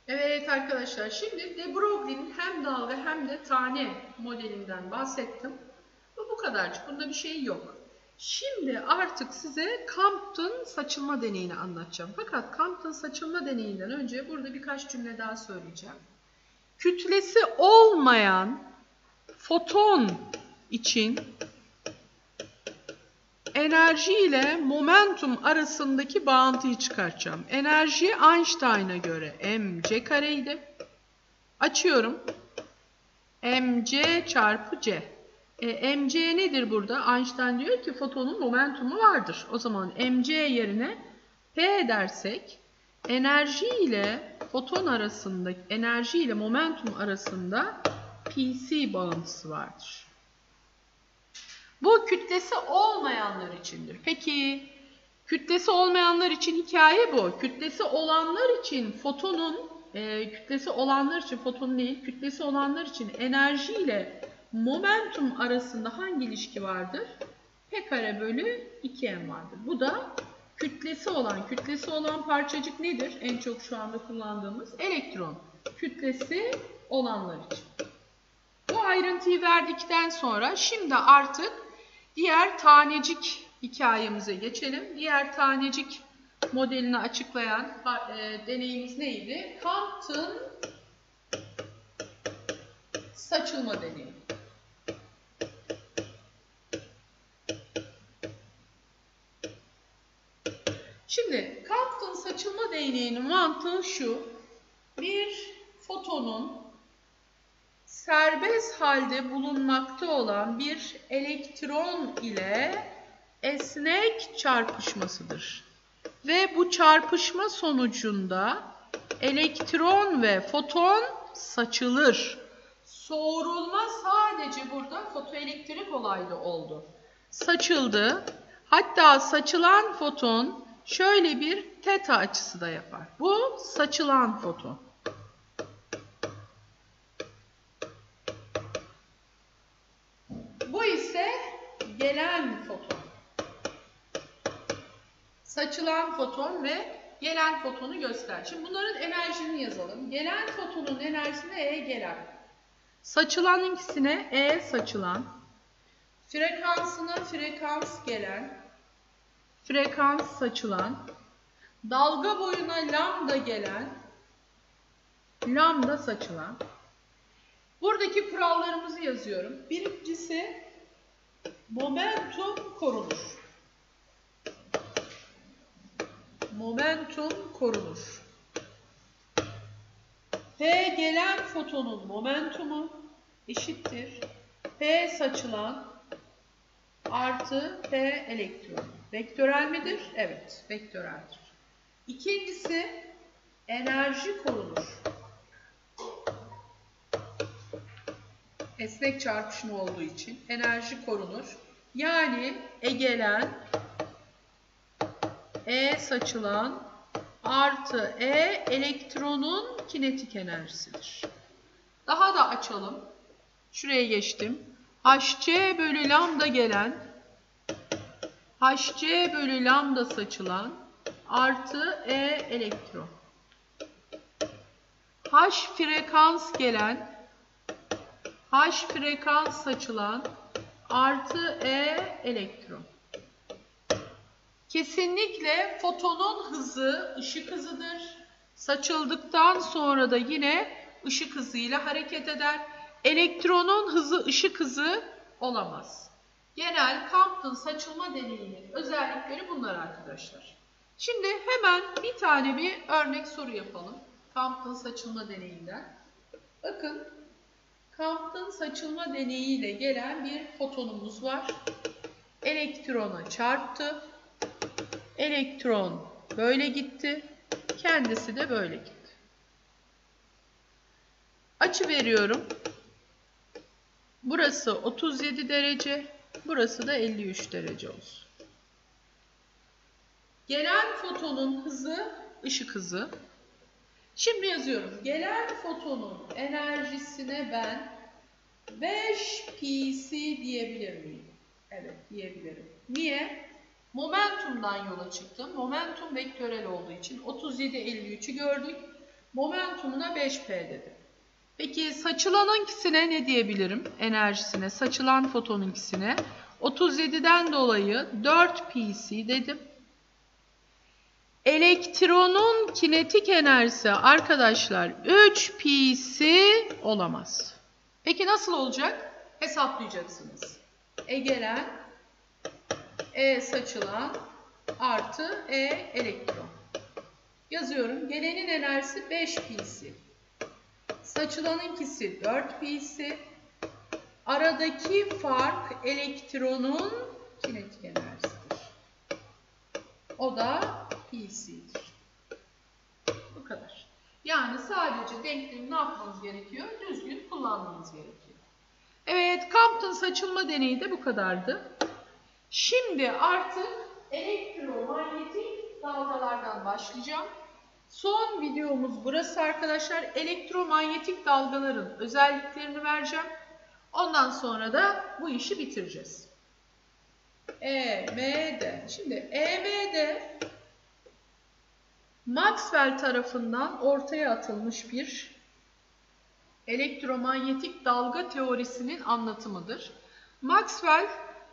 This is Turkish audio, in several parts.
Evet arkadaşlar, şimdi de Broglie'nin hem dal ve hem de tane modelinden bahsettim. Bu kadarcık, bunda bir şey yok. Şimdi artık size Compton saçılma deneyini anlatacağım. Fakat Compton saçılma deneyinden önce burada birkaç cümle daha söyleyeceğim. Kütlesi olmayan foton için enerji ile momentum arasındaki bağıntıyı çıkartacağım. Enerji Einstein'a göre mc kareydi. Açıyorum. mc çarpı c. mc nedir burada? Einstein diyor ki fotonun momentumu vardır. O zaman mc yerine p dersek enerji ile foton arasındaki enerji ile momentum arasında pc bağıntısı vardır. Bu kütlesi olmayanlar içindir. Peki kütlesi olmayanlar için hikaye bu. Kütlesi olanlar için fotonun kütlesi olanlar için foton değil, kütlesi olanlar için enerji ile momentum arasında hangi ilişki vardır? P kare bölü 2m vardır. Bu da kütlesi olan parçacık nedir? En çok şu anda kullandığımız elektron. Kütlesi olanlar için. Bu ayrıntıyı verdikten sonra şimdi artık diğer tanecik hikayemize geçelim. Diğer tanecik modelini açıklayan deneyimiz neydi? Compton saçılma deneyi. Şimdi Compton saçılma deneyinin mantığı şu. Bir fotonun serbest halde bulunmakta olan bir elektron ile esnek çarpışmasıdır. Ve bu çarpışma sonucunda elektron ve foton saçılır. Soğurulma sadece burada fotoelektrik olayda oldu. Saçıldı. Hatta saçılan foton şöyle bir teta açısı da yapar. Bu saçılan foton. Bu ise gelen foton. Saçılan foton ve gelen fotonu göster. Şimdi bunların enerjisini yazalım. Gelen fotonun enerjisine E gelen. Saçılan ikisine E saçılan. Frekansına frekans gelen. Frekans saçılan. Dalga boyuna lambda gelen. Lambda saçılan. Buradaki kurallarımızı yazıyorum. Birincisi momentum korunur. Momentum korunur. P gelen fotonun momentumu eşittir P saçılan artı P elektron. Vektörel midir? Evet, vektöreldir. İkincisi enerji korunur. Esnek çarpışma olduğu için enerji korunur. Yani E gelen, E saçılan artı E elektronun kinetik enerjisidir. Daha da açalım. Şuraya geçtim. Hc bölü lambda gelen, Hc bölü lambda saçılan artı E elektron. H frekans gelen, H frekans saçılan artı E elektron. Kesinlikle fotonun hızı ışık hızıdır. Saçıldıktan sonra da yine ışık hızıyla hareket eder. Elektronun hızı ışık hızı olamaz. Genel Compton saçılma deneyinin özellikleri bunlar arkadaşlar. Şimdi hemen bir tane bir örnek soru yapalım. Compton saçılma deneyinden. Bakın, Compton saçılma deneyiyle gelen bir fotonumuz var. Elektrona çarptı. Elektron böyle gitti. Kendisi de böyle gitti. Açı veriyorum. Burası 37 derece. Burası da 53 derece olsun. Gelen fotonun hızı ışık hızı. Şimdi yazıyorum. Gelen fotonun enerjisine ben 5 pc diyebilir miyim? Evet, diyebilirim. Niye? Momentumdan yola çıktım. Momentum vektörel olduğu için 37-53'ü gördük. Momentumuna 5P dedim. Peki saçılanınkisine ne diyebilirim? Enerjisine, saçılan fotonunkisine 37'den dolayı 4pc dedim. Elektronun kinetik enerjisi arkadaşlar 3pc olamaz. Peki nasıl olacak? Hesaplayacaksınız. E gelen, E saçılan artı E elektron. Yazıyorum. Gelenin enerjisi 5pc. Saçılanınkisi 4pc. Aradaki fark elektronun kinetik enerjisidir. O da pc'dir. Bu kadar. Yani sadece denklemi ne yapmanız gerekiyor? Düzgün kullanmanız gerekiyor. Evet, Compton saçılma deneyi de bu kadardı. Şimdi artık elektromanyetik dalgalardan başlayacağım. Son videomuz burası arkadaşlar. Elektromanyetik dalgaların özelliklerini vereceğim. Ondan sonra da bu işi bitireceğiz. EMD. Şimdi EMD Maxwell tarafından ortaya atılmış bir elektromanyetik dalga teorisinin anlatımıdır. Maxwell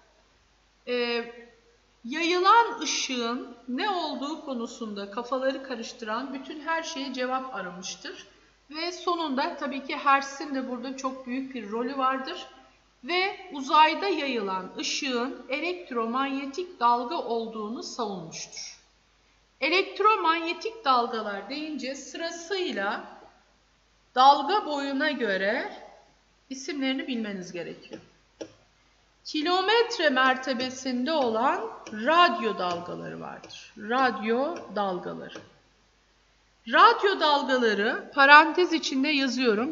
yayılan ışığın ne olduğu konusunda kafaları karıştıran bütün her şeye cevap aramıştır. Ve sonunda tabii ki Hertz'in de burada çok büyük bir rolü vardır. Ve uzayda yayılan ışığın elektromanyetik dalga olduğunu savunmuştur. Elektromanyetik dalgalar deyince sırasıyla dalga boyuna göre isimlerini bilmeniz gerekiyor. Kilometre mertebesinde olan radyo dalgaları vardır. Radyo dalgaları. Radyo dalgaları parantez içinde yazıyorum.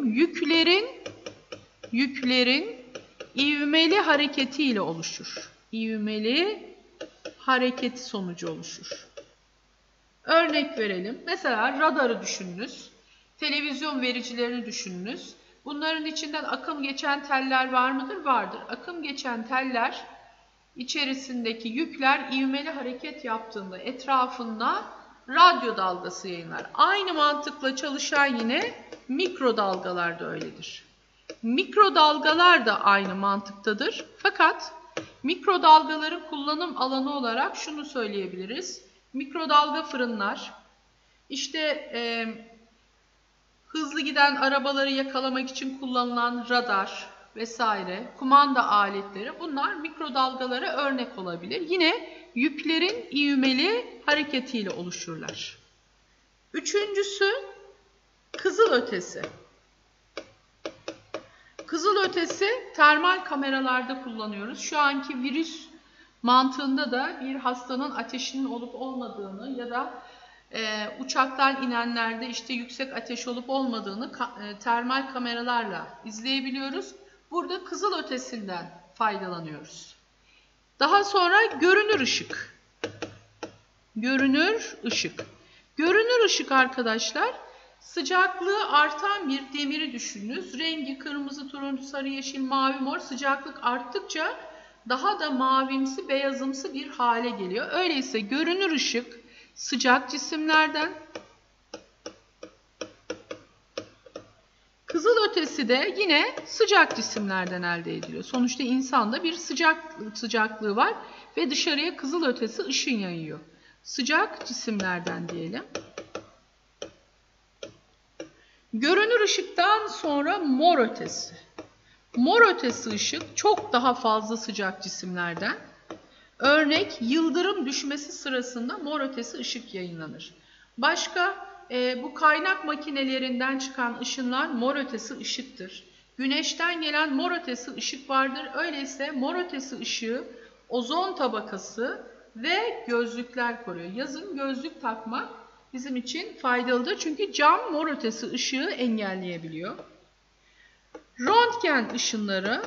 Yüklerin ivmeli hareketiyle oluşur. İvmeli hareketi sonucu oluşur. Örnek verelim. Mesela radarı düşününüz. Televizyon vericilerini düşününüz. Bunların içinden akım geçen teller var mıdır? Vardır. Akım geçen teller içerisindeki yükler ivmeli hareket yaptığında etrafında radyo dalgası yayınlar. Aynı mantıkla çalışan yine mikrodalgalar da öyledir. Mikrodalgalar da aynı mantıktadır. Fakat mikrodalgaların kullanım alanı olarak şunu söyleyebiliriz. Mikrodalga fırınlar, işte hızlı giden arabaları yakalamak için kullanılan radar vesaire, kumanda aletleri, bunlar mikrodalgalara örnek olabilir. Yine yüklerin ivmeli hareketiyle oluşurlar. Üçüncüsü kızılötesi. Kızılötesi termal kameralarda kullanıyoruz. Şu anki virüs mantığında da bir hastanın ateşinin olup olmadığını ya da uçaktan inenlerde işte yüksek ateş olup olmadığını termal kameralarla izleyebiliyoruz. Burada kızılötesinden faydalanıyoruz. Daha sonra görünür ışık. Görünür ışık. Görünür ışık arkadaşlar, sıcaklığı artan bir demiri düşününüz. Rengi kırmızı, turuncu, sarı, yeşil, mavi, mor, sıcaklık arttıkça daha da mavimsi, beyazımsı bir hale geliyor. Öyleyse görünür ışık sıcak cisimlerden, kızılötesi de yine sıcak cisimlerden elde ediliyor. Sonuçta insanda bir sıcaklığı var ve dışarıya kızılötesi ışın yayıyor. Sıcak cisimlerden diyelim. Görünür ışıktan sonra mor ötesi. Mor ötesi ışık çok daha fazla sıcak cisimlerden. Örnek yıldırım düşmesi sırasında mor ötesi ışık yayınlanır. Başka bu kaynak makinelerinden çıkan ışınlar mor ötesi ışıktır. Güneşten gelen mor ötesi ışık vardır. Öyleyse mor ötesi ışığı ozon tabakası ve gözlükler koruyor. Yazın gözlük takmak bizim için faydalıdır. Çünkü cam mor ötesi ışığı engelleyebiliyor. Röntgen ışınları.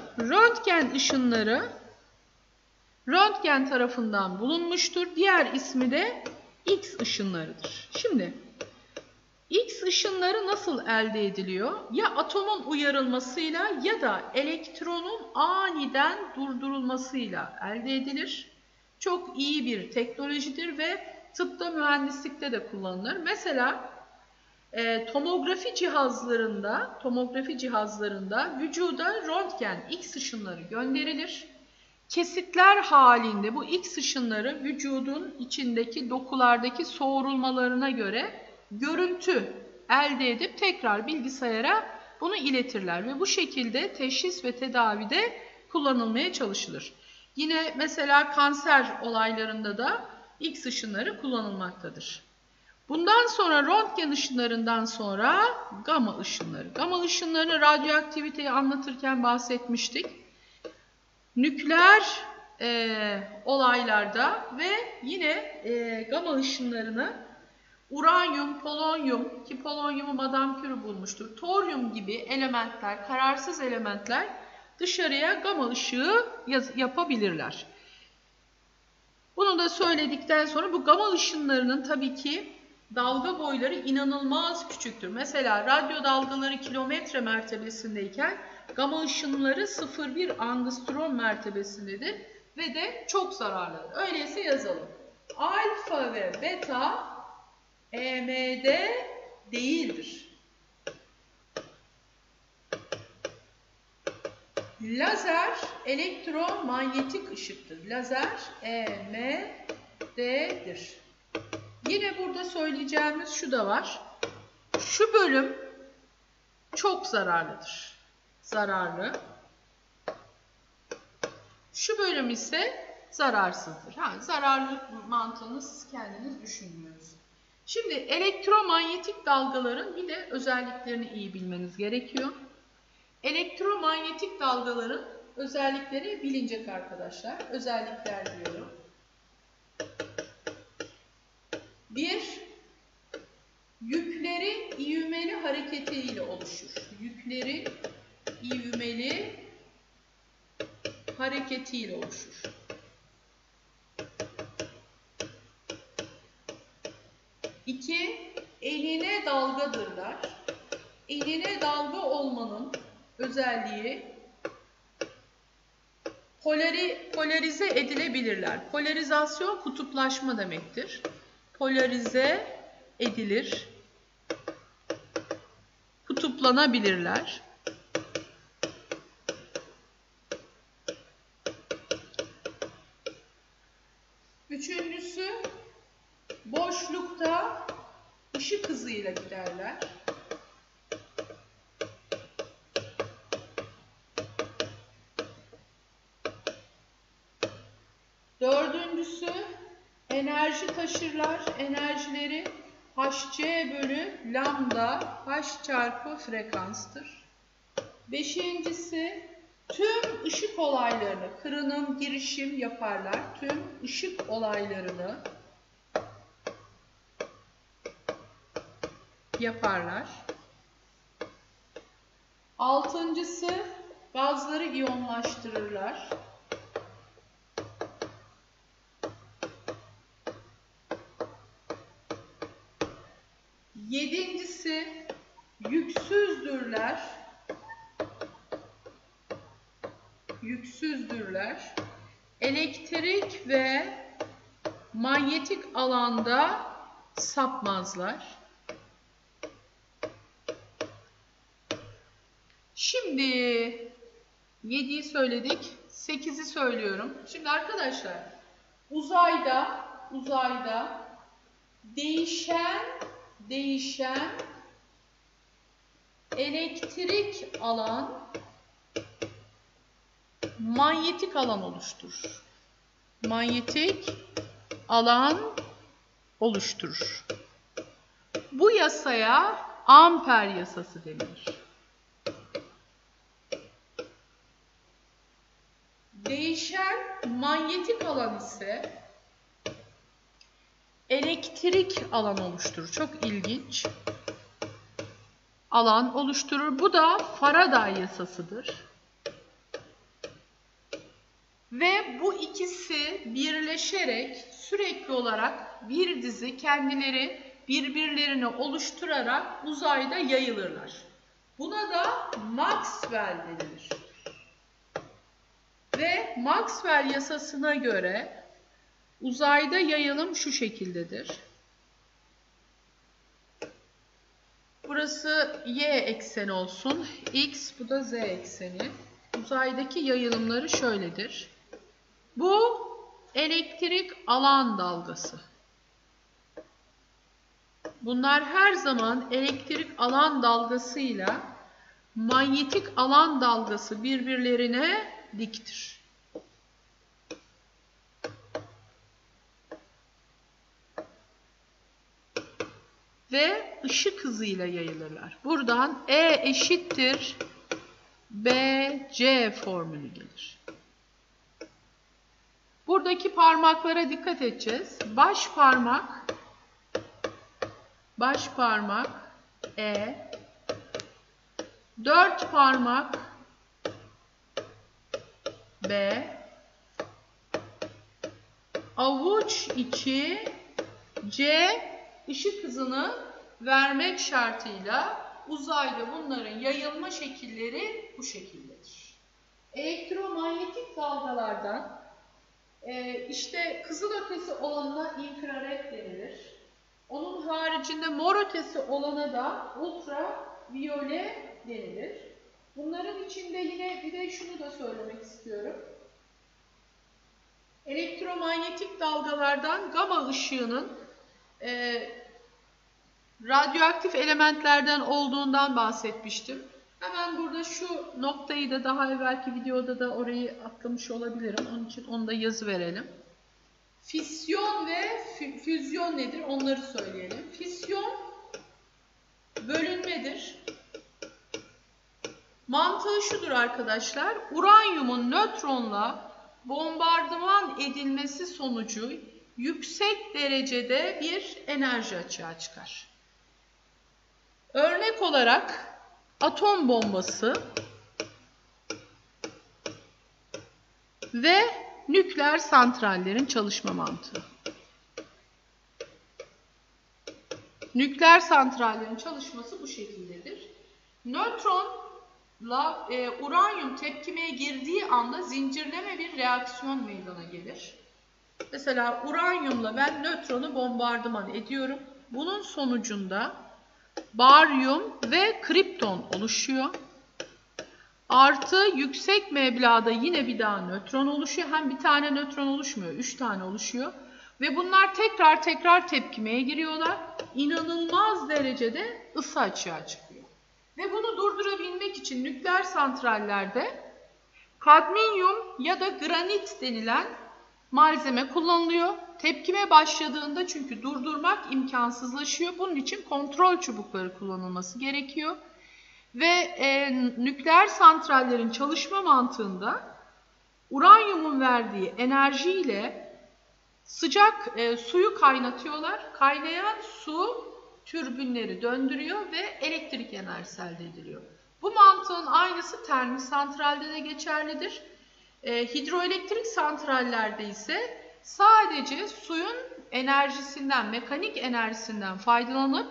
Röntgen tarafından bulunmuştur. Diğer ismi de X ışınlarıdır. Şimdi X ışınları nasıl elde ediliyor? Ya atomun uyarılmasıyla ya da elektronun aniden durdurulmasıyla elde edilir. Çok iyi bir teknolojidir ve tıpta, mühendislikte de kullanılır. Mesela Tomografi cihazlarında vücuda röntgen X ışınları gönderilir. Kesitler halinde bu X ışınları vücudun içindeki dokulardaki soğurulmalarına göre görüntü elde edip tekrar bilgisayara bunu iletirler ve bu şekilde teşhis ve tedavide kullanılmaya çalışılır. Yine mesela kanser olaylarında da X ışınları kullanılmaktadır. Bundan sonra röntgen ışınlarından sonra gama ışınları. Gama ışınlarını radyoaktiviteyi anlatırken bahsetmiştik. Nükleer olaylarda ve yine gama ışınlarını uranyum, polonyum ki polonyumu Madame Curie bulmuştur. Toryum gibi elementler, kararsız elementler dışarıya gama ışığı yapabilirler. Bunu da söyledikten sonra bu gama ışınlarının tabii ki dalga boyları inanılmaz küçüktür. Mesela radyo dalgaları kilometre mertebesindeyken gama ışınları 0,1 angstrom mertebesindedir ve de çok zararlıdır. Öyleyse yazalım. Alfa ve beta EMD değildir. Lazer elektromanyetik ışıktır. Lazer EMD'dir. Yine burada söyleyeceğimiz şu da var. Şu bölüm çok zararlıdır. Zararlı. Şu bölüm ise zararsızdır. Zararlı mantığını siz kendiniz düşünmüyorsunuz. Şimdi elektromanyetik dalgaların bir de özelliklerini iyi bilmeniz gerekiyor. Elektromanyetik dalgaların özellikleri bilinecek arkadaşlar. Özellikler diyorum. 1. Yüklerin ivmeli hareketiyle oluşur. Yüklerin ivmeli hareketiyle oluşur. 2. Enine dalgadırlar. Enine dalga olmanın özelliği polarize edilebilirler. Polarizasyon kutuplaşma demektir. Polarize edilir. Kutuplanabilirler. Üçüncüsü, boşlukta ışık hızıyla giderler. Dördüncüsü, enerji taşırlar. Enerjileri Hc bölü lambda H çarpı frekanstır. Beşincisi, tüm ışık olaylarını, kırınım, girişim yaparlar. Tüm ışık olaylarını yaparlar. Altıncısı, gazları iyonlaştırırlar. Yedincisi, yüksüzdürler. Yüksüzdürler. Elektrik ve manyetik alanda sapmazlar. Şimdi 7'yi söyledik. 8'i söylüyorum. Şimdi arkadaşlar uzayda değişen elektrik alan manyetik alan oluşturur. Manyetik alan oluşturur. Bu yasaya Amper yasası denir. Değişen manyetik alan ise elektrik alan oluşturur. Çok ilginç. Alan oluşturur. Bu da Faraday yasasıdır. Ve bu ikisi birleşerek sürekli olarak bir dizi kendileri birbirlerini oluşturarak uzayda yayılırlar. Buna da Maxwell denilir. Ve Maxwell yasasına göre uzayda yayılım şu şekildedir. Burası y ekseni olsun. X, bu da z ekseni. Uzaydaki yayılımları şöyledir. Bu elektrik alan dalgası. Bunlar her zaman elektrik alan dalgasıyla manyetik alan dalgası birbirlerine diktir. Ve ışık hızıyla yayılırlar. Buradan E eşittir BC formülü gelir. Buradaki parmaklara dikkat edeceğiz. Baş parmak E, 4 parmak B, avuç içi C, ışık hızını vermek şartıyla uzayda bunların yayılma şekilleri bu şekildedir. Elektromanyetik dalgalardan işte kızılötesi olanına infrared denilir. Onun haricinde mor ötesi olana da ultraviyole denilir. Bunların içinde yine bir de şunu da söylemek istiyorum. Elektromanyetik dalgalardan gama ışığının radyoaktif elementlerden olduğundan bahsetmiştim. Hemen burada şu noktayı da daha evvelki videoda da orayı atlamış olabilirim. Onun için onu da yazı verelim. Fisyon ve füzyon nedir? Onları söyleyelim. Fisyon bölünmedir. Mantığı şudur arkadaşlar. Uranyumun nötronla bombardıman edilmesi sonucu yüksek derecede bir enerji açığa çıkar. Örnek olarak atom bombası ve nükleer santrallerin çalışma mantığı. Nükleer santrallerin çalışması bu şekildedir. Nötronla uranyum tepkimeye girdiği anda zincirleme bir reaksiyon meydana gelir. Mesela uranyumla ben nötronu bombardıman ediyorum. Bunun sonucunda baryum ve kripton oluşuyor. Artı yüksek meblağda yine bir daha nötron oluşuyor. Hem bir tane nötron oluşmuyor, 3 tane oluşuyor. Ve bunlar tekrar tepkimeye giriyorlar. İnanılmaz derecede ısı açığa çıkıyor. Ve bunu durdurabilmek için nükleer santrallerde kadmiyum ya da granit denilen malzeme kullanılıyor. Tepkime başladığında çünkü durdurmak imkansızlaşıyor. Bunun için kontrol çubukları kullanılması gerekiyor. Ve nükleer santrallerin çalışma mantığında uranyumun verdiği enerjiyle sıcak suyu kaynatıyorlar. Kaynayan su türbinleri döndürüyor ve elektrik enerjisi elde ediliyor. Bu mantığın aynısı termik santralde de geçerlidir. Hidroelektrik santrallerde ise sadece suyun enerjisinden, mekanik enerjisinden faydalanıp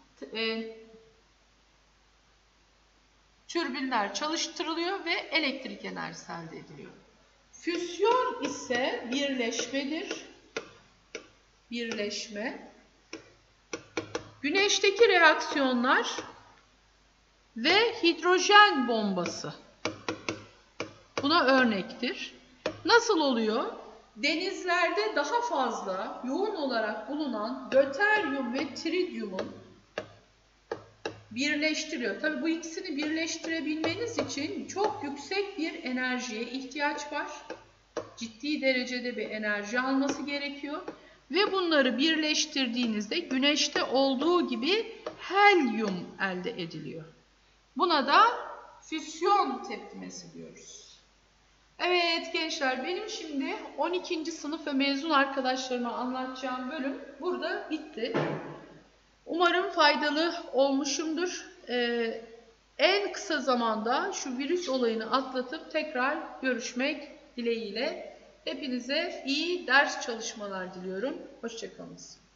türbinler çalıştırılıyor ve elektrik enerjisi elde ediliyor. Füsyon ise birleşmedir. Birleşme. Güneşteki reaksiyonlar ve hidrojen bombası buna örnektir. Nasıl oluyor? Denizlerde daha fazla yoğun olarak bulunan döteryum ve tridyumun birleştiriyor. Tabii bu ikisini birleştirebilmeniz için çok yüksek bir enerjiye ihtiyaç var. Ciddi derecede bir enerji alması gerekiyor. Ve bunları birleştirdiğinizde güneşte olduğu gibi helyum elde ediliyor. Buna da füsyon tepkimesi diyoruz. Evet gençler, benim şimdi 12. sınıf ve mezun arkadaşlarıma anlatacağım bölüm burada bitti. Umarım faydalı olmuşumdur. En kısa zamanda şu virüs olayını atlatıp tekrar görüşmek dileğiyle. Hepinize iyi ders çalışmalar diliyorum. Hoşça kalın.